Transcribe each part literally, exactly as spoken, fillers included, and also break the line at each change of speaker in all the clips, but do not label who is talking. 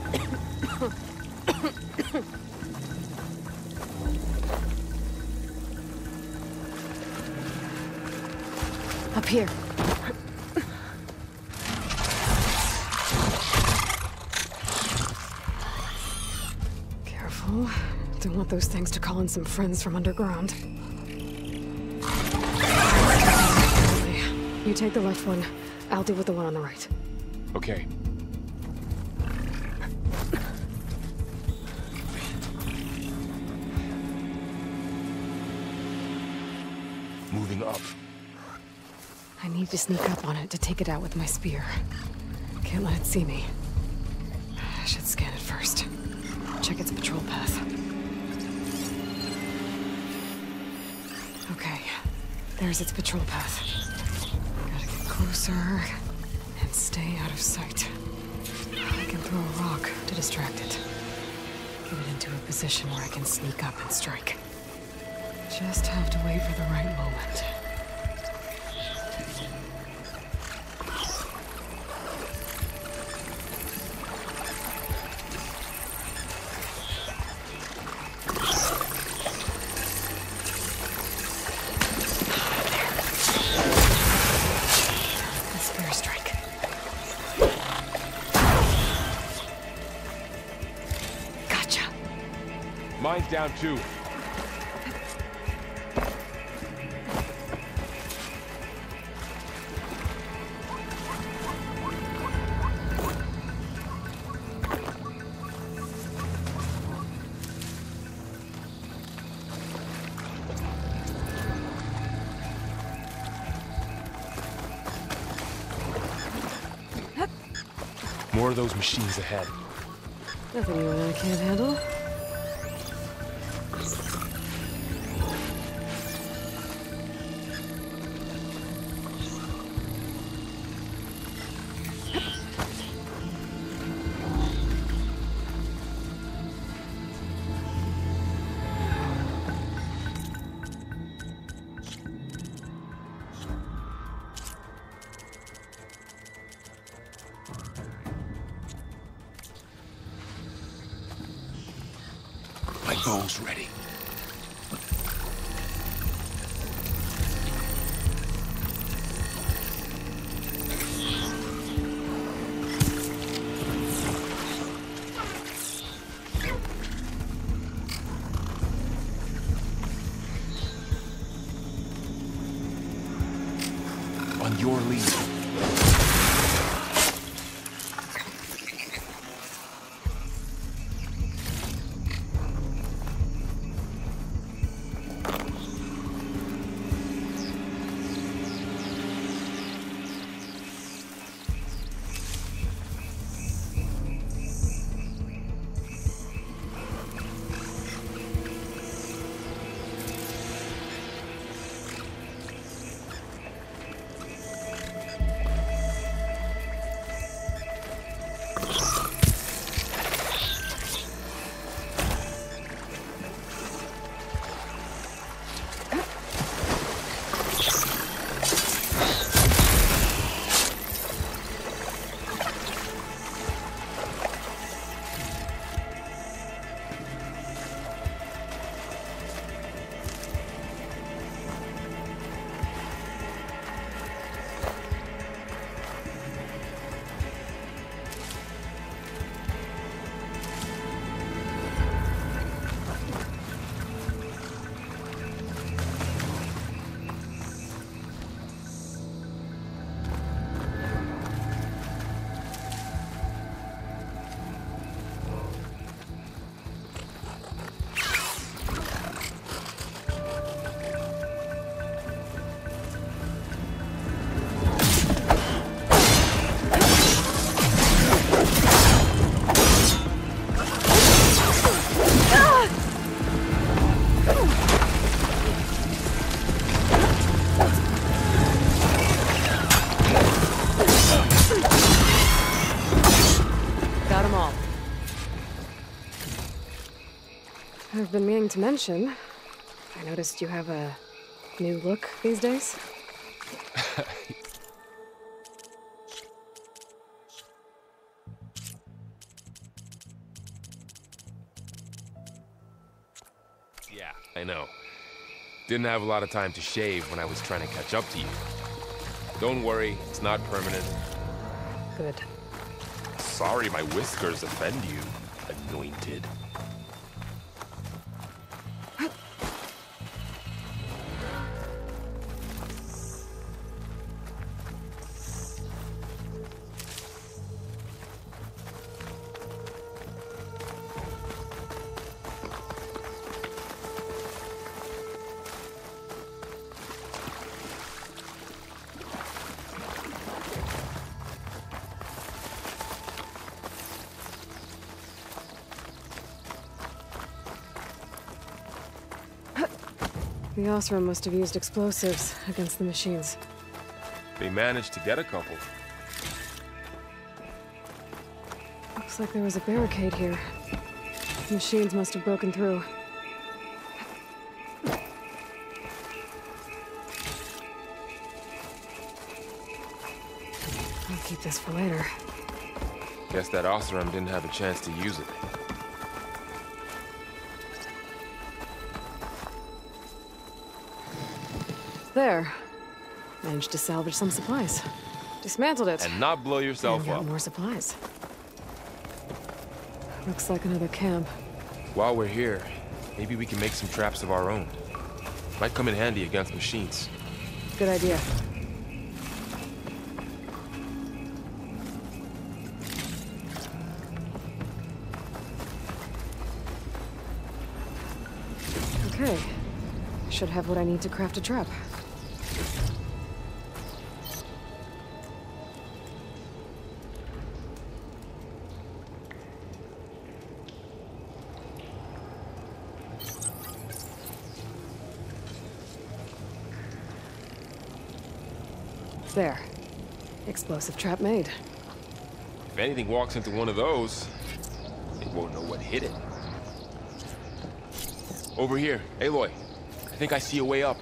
Up here. Careful. Don't want those things to call in some friends from underground. You take the left one. I'll deal with the one on the right.
Okay. Moving up.
I need to sneak up on it to take it out with my spear. Can't let it see me. I should scan it first. Check its patrol path. Okay, there's its patrol path. Gotta get closer and stay out of sight. I can throw a rock to distract it. Get it into a position where I can sneak up and strike. Just have to wait for the right moment.
Mine's down too. More of those machines ahead.
Nothing you and I can't handle.
My bow's ready. On your lead.
I've been meaning to mention, I noticed you have a new look these days.
Yeah, I know. Didn't have a lot of time to shave when I was trying to catch up to you. Don't worry, it's not permanent.
Good.
Sorry my whiskers offend you, anointed.
The Osram must have used explosives against the machines.
They managed to get a couple.
Looks like there was a barricade here. The machines must have broken through. I'll keep this for later.
Guess that Osram didn't have a chance to use it.
There. Managed to salvage some supplies. Dismantled it.
And not blow yourself
and got
up.
more supplies. Looks like another camp.
While we're here, maybe we can make some traps of our own. Might come in handy against machines.
Good idea. Okay. Should have what I need to craft a trap. There. Explosive trap made.
If anything walks into one of those, they won't know what hit it. Over here, Aloy. I think I see a way up.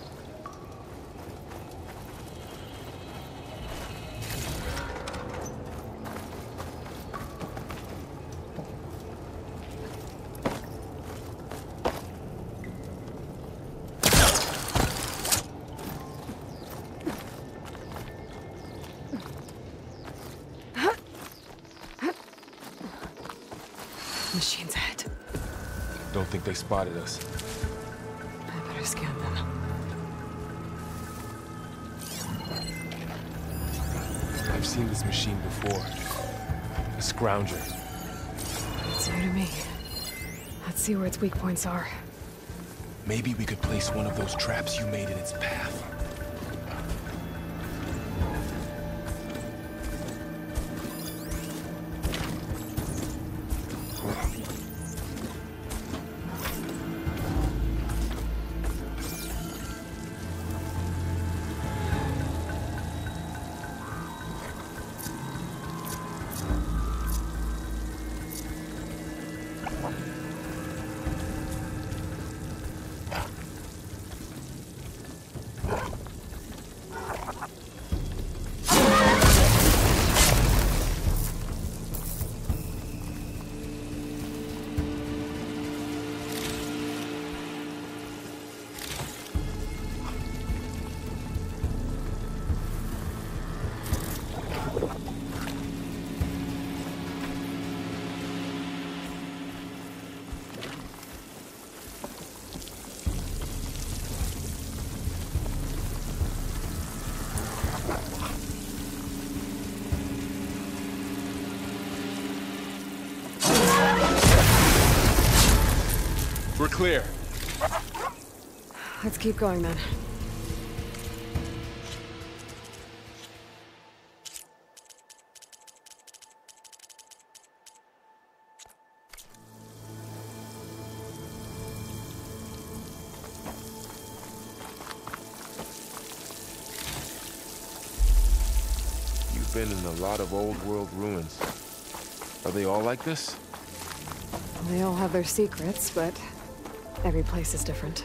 Machines ahead.
Don't think they spotted us.
I better scan them.
I've seen this machine before. A scrounger.
It's new to me. Let's see where its weak points are.
Maybe we could place one of those traps you made in its path. We're clear.
Let's keep going then.
You've been in a lot of old world ruins. Are they all like this?
They all have their secrets, but every place is different.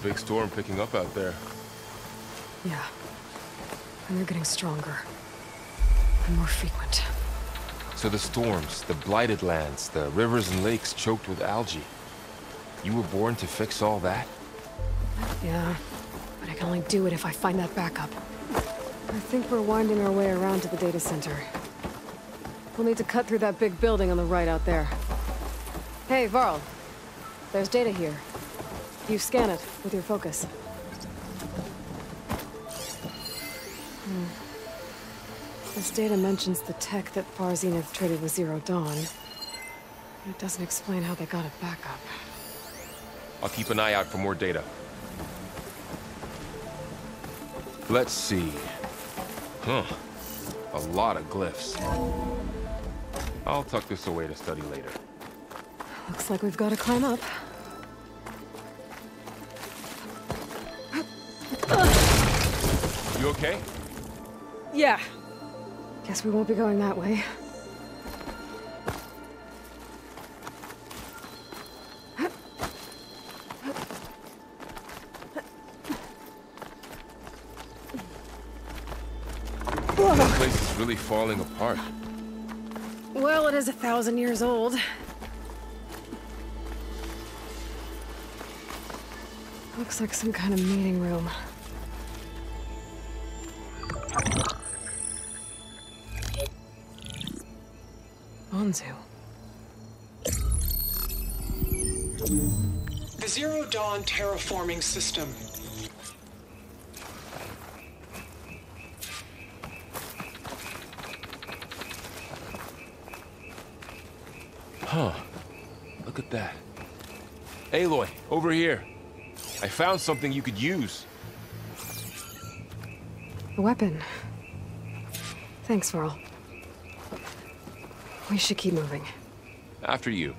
big storm picking up out there.
Yeah. And they're getting stronger. And more frequent.
So the storms, the blighted lands, the rivers and lakes choked with algae. You were born to fix all that?
Yeah. But I can only do it if I find that backup. I think we're winding our way around to the data center. We'll need to cut through that big building on the right out there. Hey, Varl. There's data here. You scan it with your focus. Hmm. This data mentions the tech that Far Zenith traded with Zero Dawn. It doesn't explain how they got it back up.
I'll keep an eye out for more data. Let's see. Huh. A lot of glyphs. I'll tuck this away to study later.
Looks like we've got to climb up.
You okay?
Yeah. Guess we won't be going that way.
This place is really falling apart.
Well, it is a thousand years old. Looks like some kind of meeting room. Anzu.
The Zero Dawn terraforming system.
Huh. Look at that. Aloy, over here. I found something you could use.
A weapon. Thanks, Varl. We should keep moving.
After you.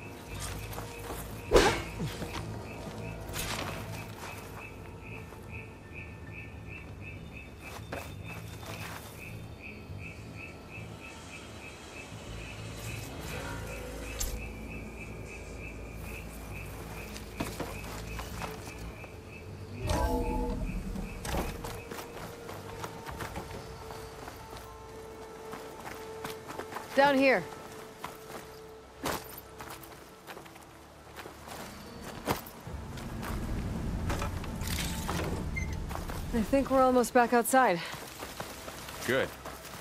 Down here. I think we're almost back outside.
Good.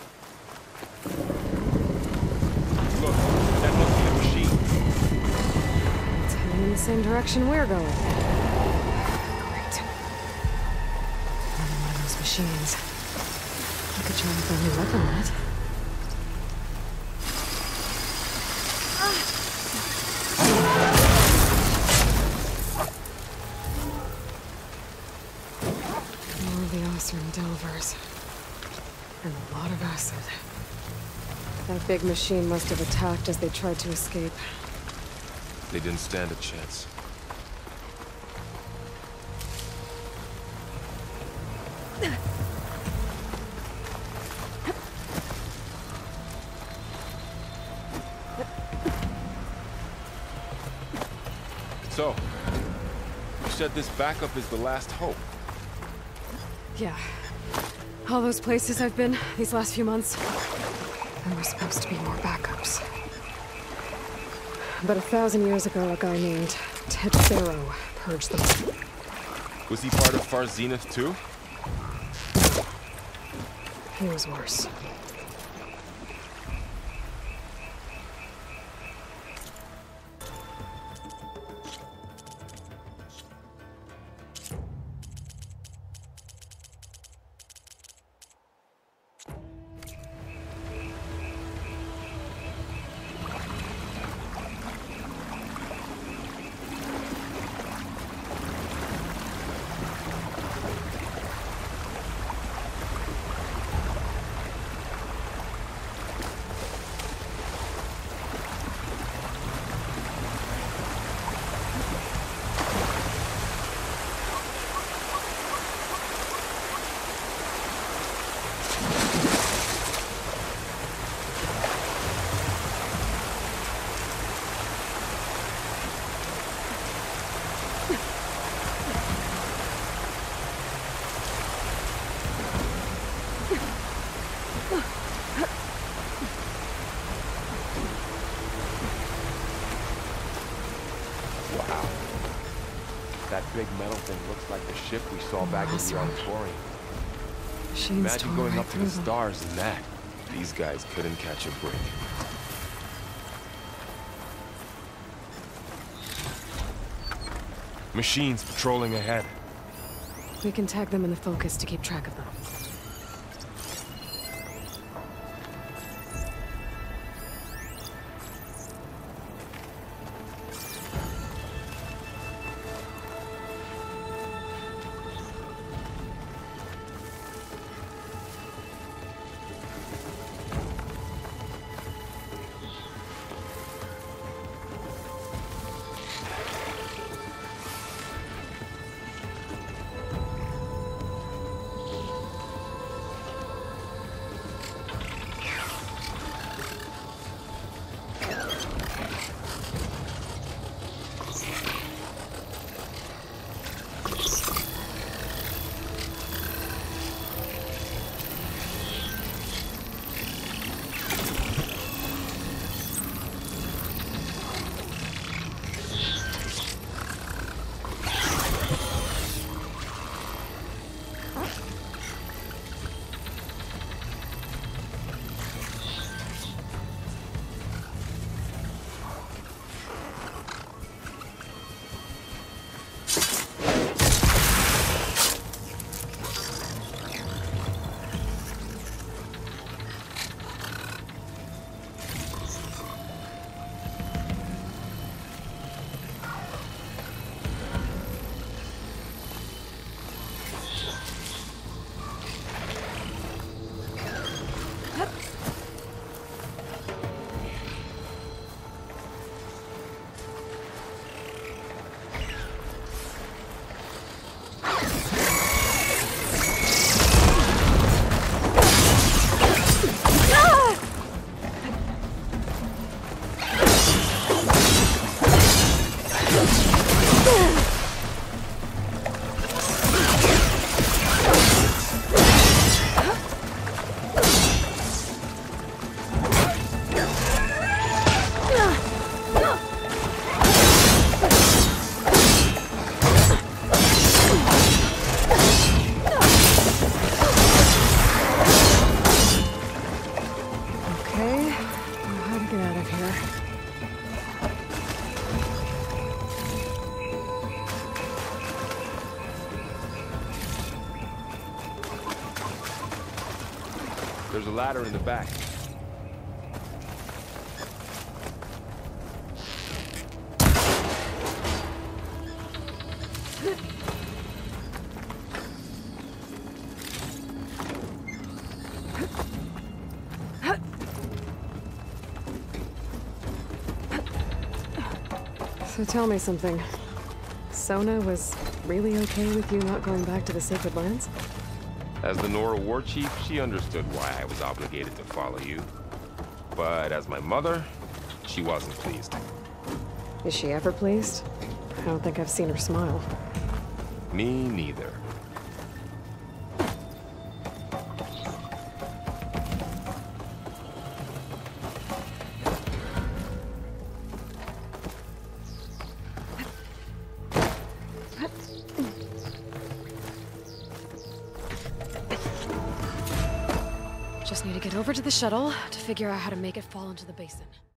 Look, that must be a machine.
It's heading in the same direction we're going. Great. Another one of those machines. I could try with a new weapon on it. And delvers. And a lot of acid. That big machine must have attacked as they tried to escape.
They didn't stand a chance. So, you said this backup is the last hope.
Yeah. All those places I've been these last few months, there were supposed to be more backups. But a thousand years ago, a guy named Ted Barrow purged them.
Was he part of Far Zenith too?
He was worse.
Wow. That big metal thing looks like the ship we saw back in
That's
the
right.
auditorium.
Machines
Imagine
tore
going
right
up to
through
the
them.
stars in that. These guys couldn't catch a break. Machines patrolling ahead.
We can tag them in the focus to keep track of them.
There's a ladder in the back.
So tell me something. Sona was really okay with you not going back to the Sacred Lands?
As the Nora war chief, she understood why I was obligated to follow you. But as my mother, she wasn't pleased.
Is she ever pleased? I don't think I've seen her smile.
Me neither.
Just need to get over to the shuttle to figure out how to make it fall into the basin.